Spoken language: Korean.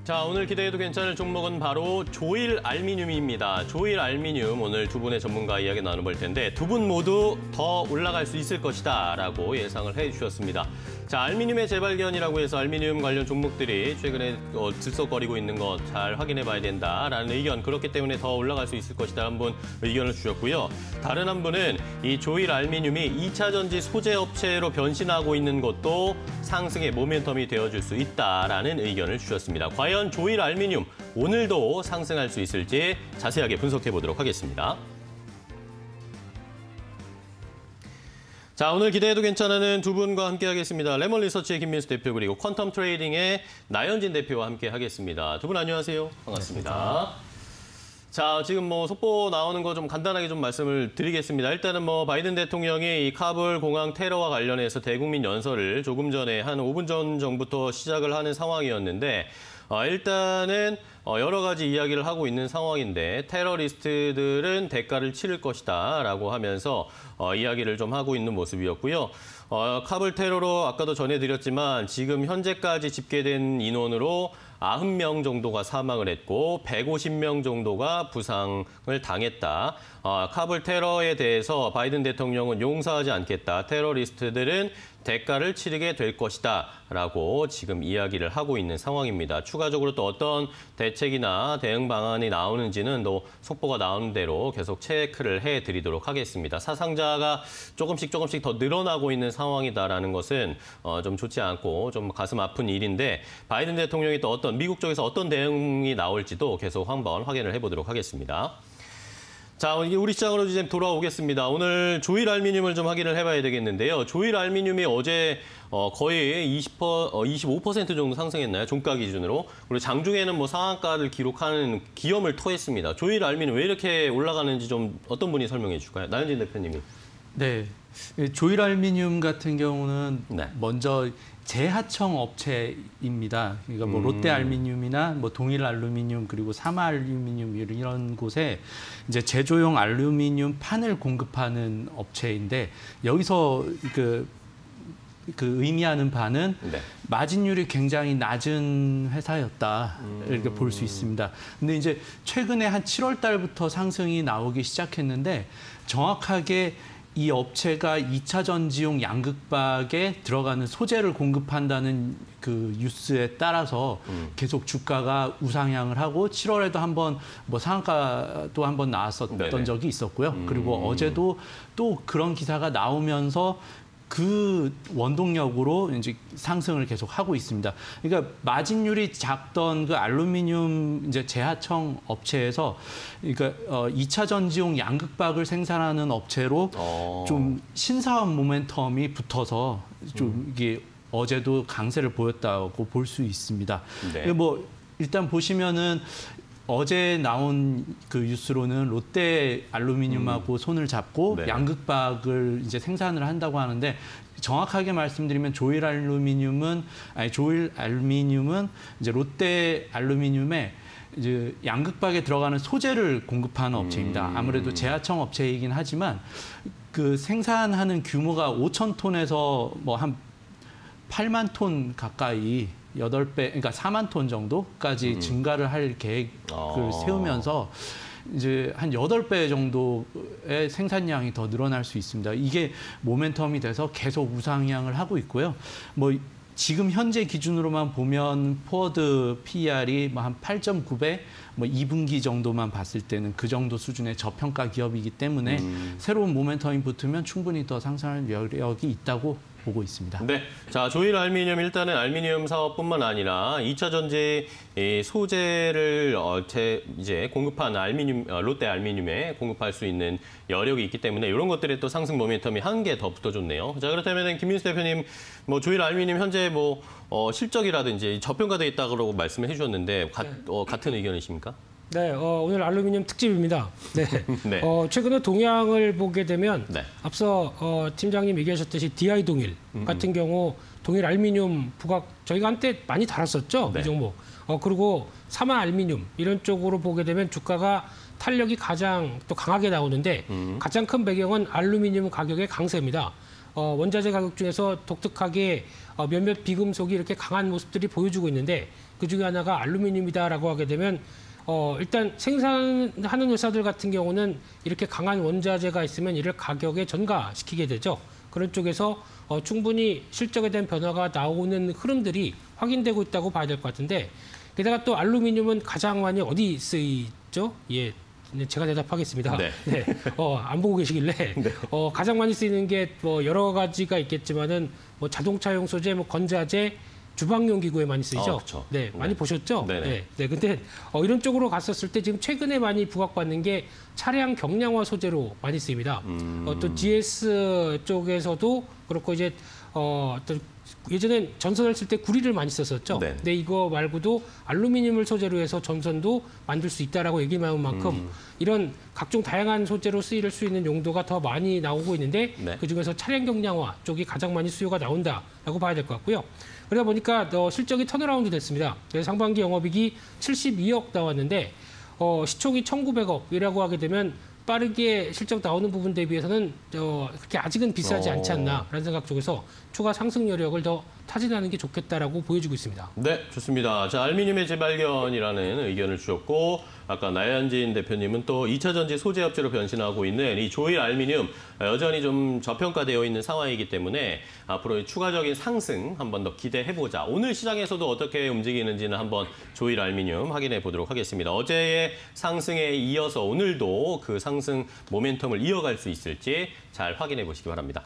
자, 오늘 기대해도 괜찮을 종목은 바로 조일 알미늄입니다. 조일 알미늄, 오늘 두 분의 전문가 이야기 나눠볼 텐데 두 분 모두 더 올라갈 수 있을 것이다 라고 예상을 해주셨습니다. 자, 알미늄의 재발견이라고 해서 알미늄 관련 종목들이 최근에 들썩거리고 있는 것 잘 확인해 봐야 된다라는 의견, 그렇기 때문에 더 올라갈 수 있을 것이다 한 분 의견을 주셨고요. 다른 한 분은 이 조일 알미늄이 2차 전지 소재 업체로 변신하고 있는 것도 상승의 모멘텀이 되어줄 수 있다라는 의견을 주셨습니다. 과연 조일 알미늄 오늘도 상승할 수 있을지 자세하게 분석해 보도록 하겠습니다. 자, 오늘 기대해도 괜찮은 두 분과 함께 하겠습니다. 레몬 리서치의 김민수 대표, 그리고 퀀텀 트레이딩의 나현진 대표와 함께 하겠습니다. 두 분 안녕하세요. 반갑습니다. 자, 지금 속보 나오는 거 좀 간단하게 좀 말씀을 드리겠습니다. 일단은 바이든 대통령이 이 카불 공항 테러와 관련해서 대국민 연설을 조금 전에 한 5분 전부터 시작을 하는 상황이었는데, 일단은 여러 가지 이야기를 하고 있는 상황인데, 테러리스트들은 대가를 치를 것이다 라고 하면서 이야기를 좀 하고 있는 모습이었고요. 카불 테러로 아까도 전해드렸지만 지금 현재까지 집계된 인원으로 90명 정도가 사망을 했고 150명 정도가 부상을 당했다. 카불 테러에 대해서 바이든 대통령은 용서하지 않겠다. 테러리스트들은 대가를 치르게 될 것이다 라고 지금 이야기를 하고 있는 상황입니다. 추가적으로 또 어떤 대책이나 대응 방안이 나오는지는 또 속보가 나오는 대로 계속 체크를 해드리도록 하겠습니다. 사상자가 조금씩 더 늘어나고 있는 상황이다라는 것은 좀 좋지 않고 좀 가슴 아픈 일인데, 바이든 대통령이 또 미국 쪽에서 어떤 대응이 나올지도 계속 한번 확인을 해보도록 하겠습니다. 자, 우리 시장으로 이제 돌아오겠습니다. 오늘 조일 알미늄을 좀 확인을 해봐야 되겠는데요. 조일 알미늄이 어제 거의 25% 정도 상승했나요? 종가 기준으로. 그리고 장중에는 상한가를 기록하는 기염을 토했습니다. 조일 알미늄 왜 이렇게 올라가는지 좀 어떤 분이 설명해 줄까요? 나현진 대표님이. 네, 조일 알미늄 같은 경우는 네. 먼저 재하청 업체입니다. 그러니까 롯데 알미늄이나 동일 알루미늄, 그리고 사마 알루미늄 이런 곳에 이제 제조용 알루미늄 판을 공급하는 업체인데, 여기서 그 의미하는 바는 네. 마진율이 굉장히 낮은 회사였다 이렇게 볼 수 있습니다. 근데 이제 최근에 한 7월 달부터 상승이 나오기 시작했는데, 정확하게 이 업체가 2차 전지용 양극박에 들어가는 소재를 공급한다는 그 뉴스에 따라서 계속 주가가 우상향을 하고 7월에도 한번 상한가도 한번 나왔었던 네네. 적이 있었고요. 그리고 어제도 또 그런 기사가 나오면서 그 원동력으로 이제 상승을 계속 하고 있습니다. 그러니까 마진율이 작던 그 알루미늄 이제 재하청 업체에서, 그러니까 2차 전지용 양극박을 생산하는 업체로 좀 신사업 모멘텀이 붙어서 좀 이게 어제도 강세를 보였다고 볼 수 있습니다. 네. 일단 보시면은 어제 나온 그 뉴스로는 롯데 알루미늄하고 손을 잡고 네. 양극박을 이제 생산을 한다고 하는데, 정확하게 말씀드리면 조일 알루미늄은 이제 롯데 알루미늄에 이제 양극박에 들어가는 소재를 공급하는 업체입니다. 아무래도 재하청 업체이긴 하지만 그 생산하는 규모가 5,000톤에서 한 8만 톤 가까이 8배, 그러니까 4만 톤 정도까지 증가를 할 계획을 세우면서 이제 한 8배 정도의 생산량이 더 늘어날 수 있습니다. 이게 모멘텀이 돼서 계속 우상향을 하고 있고요. 지금 현재 기준으로만 보면 포워드 PER이 한 8.9배, 2분기 정도만 봤을 때는 그 정도 수준의 저평가 기업이기 때문에 새로운 모멘텀이 붙으면 충분히 더 상승할 여력이 있다고 보고 있습니다. 네, 자, 조일 알미늄, 일단은 알미늄 사업뿐만 아니라 2차 전지 소재를 이제 공급한 롯데 알미늄에 공급할 수 있는 여력이 있기 때문에 이런 것들의 또 상승 모멘텀이 한 개 더 붙어줬네요. 자, 그렇다면 김민수 대표님, 조일 알미늄 현재 실적이라든지 저평가돼 있다고 말씀을 해주셨는데 같은 의견이십니까? 네, 오늘 알루미늄 특집입니다. 네. 네. 최근에 동향을 보게 되면 네. 앞서 팀장님 얘기하셨듯이 DI 동일 같은 경우 동일 알루미늄 부각 저희가 한때 많이 다뤘었죠. 네. 이 종목. 그리고 사마 알루미늄 이런 쪽으로 보게 되면 주가가 탄력이 가장 또 강하게 나오는데 가장 큰 배경은 알루미늄 가격의 강세입니다. 원자재 가격 중에서 독특하게 몇몇 비금속이 이렇게 강한 모습들이 보여주고 있는데 그중에 하나가 알루미늄이다라고 하게 되면 일단 생산하는 회사들 같은 경우는 이렇게 강한 원자재가 있으면 이를 가격에 전가시키게 되죠. 그런 쪽에서 충분히 실적에 대한 변화가 나오는 흐름들이 확인되고 있다고 봐야 될 것 같은데, 게다가 또 알루미늄은 가장 많이 어디 쓰이죠? 예, 제가 대답하겠습니다. 네. 네. 안 보고 계시길래 네. 가장 많이 쓰이는 게 뭐 여러 가지가 있겠지만은 뭐 자동차용 소재, 뭐 건자재, 주방용 기구에 많이 쓰이죠. 그렇죠. 네, 많이 보셨죠? 네네. 네. 네. 근데 이런 쪽으로 갔었을 때 지금 최근에 많이 부각받는 게 차량 경량화 소재로 많이 쓰입니다. 또 GS 쪽에서도 그렇고 이제 어떤 예전엔 전선을 쓸 때 구리를 많이 썼었죠. 네. 근데 이거 말고도 알루미늄을 소재로 해서 전선도 만들 수 있다라고 얘기 나온 만큼 이런 각종 다양한 소재로 쓰일 수 있는 용도가 더 많이 나오고 있는데 네. 그중에서 차량 경량화 쪽이 가장 많이 수요가 나온다라고 봐야 될 것 같고요. 그러다 보니까 실적이 턴어라운드 됐습니다. 그래서 상반기 영업이익이 72억 나왔는데 시총이 1,900억이라고 하게 되면 빠르게 실적 나오는 부분 대비해서는 그렇게 아직은 비싸지 않지 않나라는 생각 쪽에서 추가 상승 여력을 더 타진하는 게 좋겠다라고 보여지고 있습니다. 네, 좋습니다. 자, 알루미늄의 재발견이라는 의견을 주셨고, 아까 나현진 대표님은 또 2차 전지 소재 업체로 변신하고 있는 이 조일 알루미늄 여전히 좀 저평가되어 있는 상황이기 때문에 앞으로 추가적인 상승 한번 더 기대해보자. 오늘 시장에서도 어떻게 움직이는지는 한번 조일 알루미늄 확인해 보도록 하겠습니다. 어제의 상승에 이어서 오늘도 그 상승 모멘텀을 이어갈 수 있을지 잘 확인해 보시기 바랍니다.